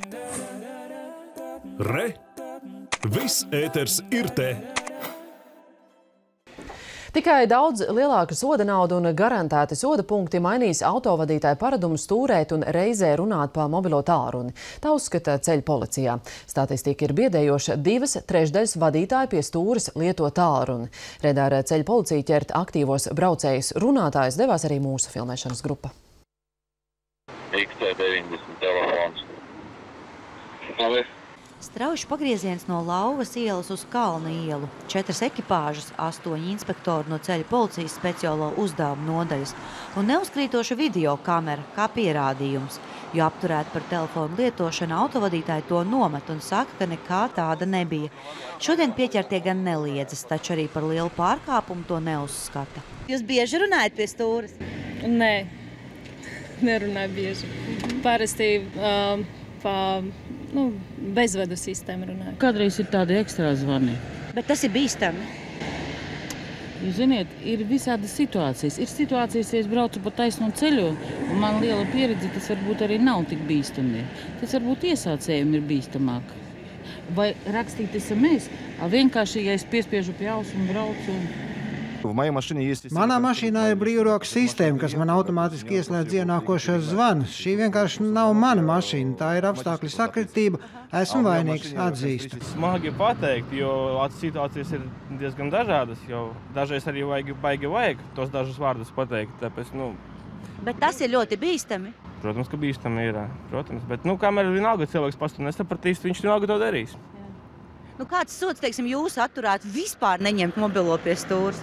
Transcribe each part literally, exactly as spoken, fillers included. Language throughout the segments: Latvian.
Re! Viss ēters ir te! Tikai daudz lielāka soda nauda un garantēti soda punkti mainīs autovadītāju paradumu stūrēt un reizē runāt pa mobilo tālruni. Tā uzskata ceļu policijā. Statistika ir biedējoša, divas trešdaļas vadītāji pie stūres lieto tālruni. Redz ar ceļu policiju ķert aktīvos braucējus runātājus devās arī mūsu filmēšanas grupa. X C deviņdesmit telefons. Labi. Strauji pagrieziens no Lauvas ielas uz Kalna ielu. Četras ekipāžas, astoņi inspektori no ceļu policijas speciālo uzdevumu nodaļas un neuzkrītoša video kamera kā pierādījums, jo apturēt par telefonu lietošanu autovadītāji to nomet un saka, ka nekā tāda nebija. Šodien pieķertie gan neliedzas, taču arī par lielu pārkāpumu to neuzskata. Jūs bieži runājat pie stūres? Nē, nerunāju bieži. Parasti um, pa nu, bezvadu sistēmu runāju. Kādreiz ir tādi ekstrā zvani. Bet tas ir bīstami. Jūs ziniet, ir visādas situācijas. Ir situācijas, ja es braucu pa taisno ceļu, un man liela pieredze, tas varbūt arī nav tik bīstami. Tas varbūt iesācējiem ir bīstamāk. Vai rakstīt es mēs, vienkārši, ja es piespiežu pie ausu un braucu. Manā mašīnā ir brīvrokas sistēma, kas man automātiski ieslēdz ienākošos zvanus. Šī vienkārši nav mana mašīna, tā ir apstākļu sakritība. Esmu vainīgs, atzīstu. Smagi pateikt, jo situācijas ir diezgan dažādas, jo dažreiz arī vajag, baigi vajag tos dažus vārdus pateikt. Tāpēc, nu... Bet tas ir ļoti bīstami. Protams, ka bīstami ir, protams. Bet, nu, kamēr vienalga cilvēks pastu nesapratīs, viņš vienalga to darīs. Nu, kāds sods, teiksim, jūs atturētu vispār neņemt mobilo pie stūres?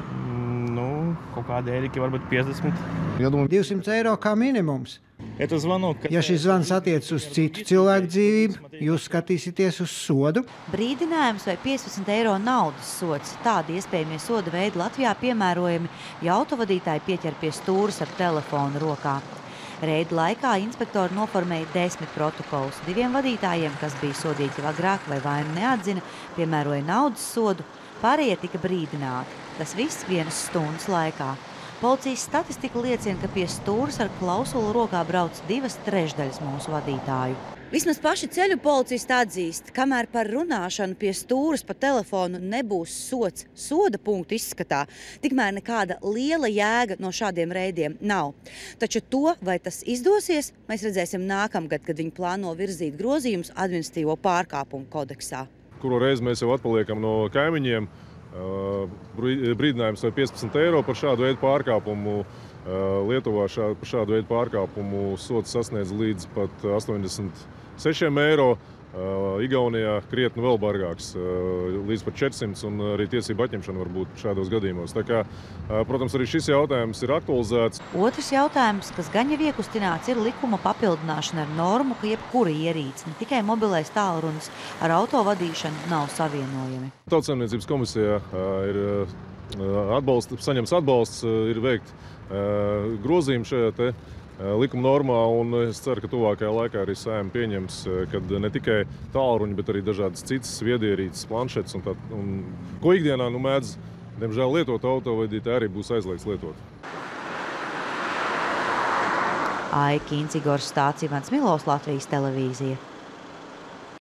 Nu, kaut kādi ēriki varbūt piecdesmit. divsimt eiro kā minimums. Ja šis zvans attiecas uz citu cilvēku dzīvību, jūs skatīsieties uz sodu. Brīdinājums vai piecdesmit eiro naudas sods. Tādi iespējamie soda veidi Latvijā piemērojami, ja autovadītāji pieķer pie stūres ar telefonu rokā. Reida laikā inspektori noformēja desmit protokolus. Diviem vadītājiem, kas bija sodīti agrāk vai vainu neatzina, piemēroja naudas sodu, pārējie tika brīdināti. Tas viss vienas stundas laikā. Policijas statistika liecina, ka pie stūres ar klausulu rokā brauc divas trešdaļas mūsu vadītāju. Vismaz paši ceļu policisti atzīst, kamēr par runāšanu pie stūres pa telefonu nebūs sods soda punktu izskatā, tikmēr nekāda liela jēga no šādiem reidiem nav. Taču to, vai tas izdosies, mēs redzēsim nākamgad, kad viņi plāno virzīt grozījumus administratīvo pārkāpumu kodeksā. Kuru reizi mēs jau atpaliekam no kaimiņiem, brīdinājums vai piecdesmit eiro par šādu veidu pārkāpumu. Lietuvā šā, par šādu veidu pārkāpumu sods sasniedz līdz pat astoņdesmit sešiem eiro. Igaunijā krietni vēl bargāks, līdz pat četrsimt, un arī tiesību atņemšana var būt šādos gadījumos. Tā kā, protams, arī šis jautājums ir aktualizēts. Otrs jautājums, kas gan jau iekustināts, ir likuma papildināšana ar normu, ka jebkura ierīce, ne tikai mobilais tālrunis, ar auto vadīšanu nav savienojami. Tautsaimniecības komisijā ir atbalsts, saņemts atbalsts, ir veikt grozījumi šajā te likuma normā, un es ceru, ka tuvākajā laikā arī Saeima pieņems, kad ne tikai tālruņi, bet arī dažādas citas viedierīces, planšetes, un tā, un, ko ikdienā nu mēdz, diemžēl, lietot autovadītāji, arī būs aizliegts lietot. Aiki Incigors Stāts, Ivans Milovs, Latvijas televīzija.